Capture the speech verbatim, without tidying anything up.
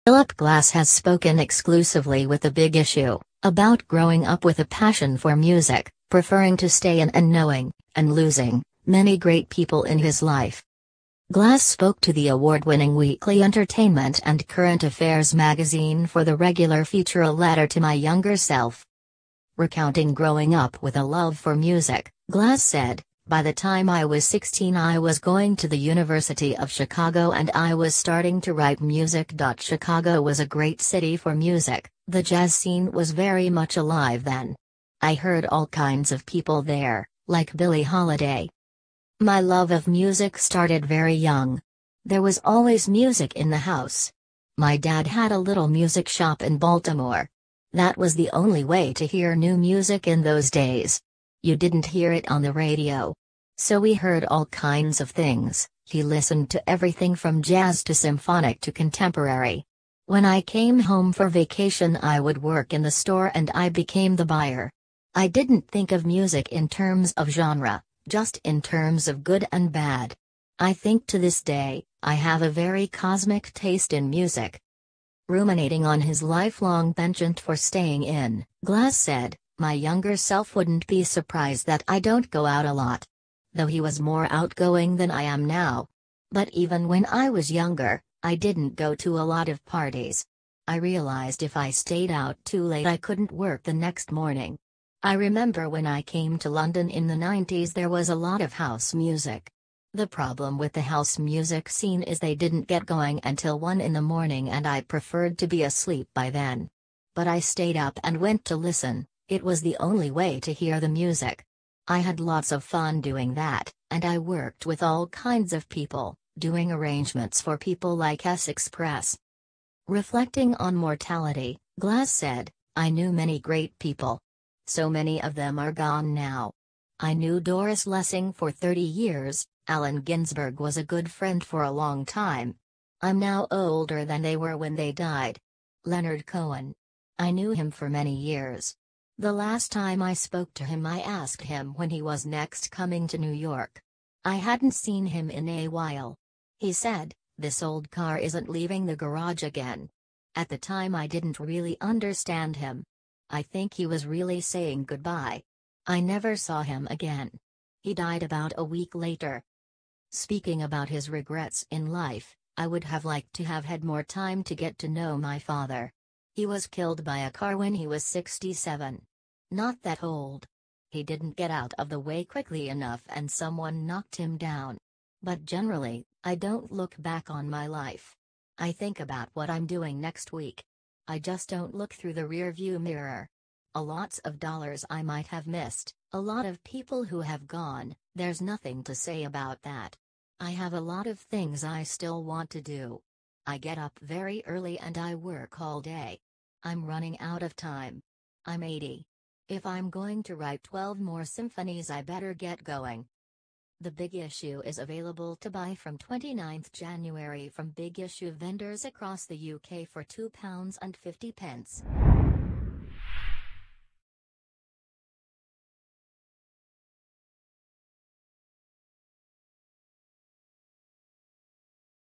Philip Glass has spoken exclusively with The Big Issue about growing up with a passion for music, preferring to stay in and knowing, and losing, many great people in his life. Glass spoke to the award-winning weekly entertainment and current affairs magazine for the regular feature A Letter to My Younger Self. Recounting growing up with a love for music, Glass said, "By the time I was sixteen I was going to the University of Chicago and I was starting to write music. Chicago was a great city for music, the jazz scene was very much alive then. I heard all kinds of people there, like Billie Holiday. My love of music started very young. There was always music in the house. My dad had a little music shop in Baltimore. That was the only way to hear new music in those days. You didn't hear it on the radio. So we heard all kinds of things." He listened to everything from jazz to symphonic to contemporary. "When I came home for vacation I would work in the store and I became the buyer. I didn't think of music in terms of genre, just in terms of good and bad. I think to this day, I have a very cosmic taste in music." Ruminating on his lifelong penchant for staying in, Glass said, "My younger self wouldn't be surprised that I don't go out a lot. Though he was more outgoing than I am now. But even when I was younger, I didn't go to a lot of parties. I realized if I stayed out too late I couldn't work the next morning. I remember when I came to London in the nineties there was a lot of house music. The problem with the house music scene is they didn't get going until one in the morning and I preferred to be asleep by then. But I stayed up and went to listen, it was the only way to hear the music. I had lots of fun doing that, and I worked with all kinds of people, doing arrangements for people like S-Express." Reflecting on mortality, Glass said, "I knew many great people. So many of them are gone now. I knew Doris Lessing for thirty years, Allen Ginsberg was a good friend for a long time. I'm now older than they were when they died. Leonard Cohen. I knew him for many years. The last time I spoke to him I asked him when he was next coming to New York. I hadn't seen him in a while. He said, 'This old car isn't leaving the garage again.' At the time I didn't really understand him. I think he was really saying goodbye. I never saw him again. He died about a week later." Speaking about his regrets in life, "I would have liked to have had more time to get to know my father. He was killed by a car when he was sixty-seven. Not that old. He didn't get out of the way quickly enough and someone knocked him down. But generally, I don't look back on my life. I think about what I'm doing next week. I just don't look through the rearview mirror. A lots of dollars I might have missed, a lot of people who have gone, there's nothing to say about that. I have a lot of things I still want to do. I get up very early and I work all day. I'm running out of time. I'm eighty. If I'm going to write twelve more symphonies I better get going." The Big Issue is available to buy from twenty-ninth January from Big Issue vendors across the U K for two pounds fifty.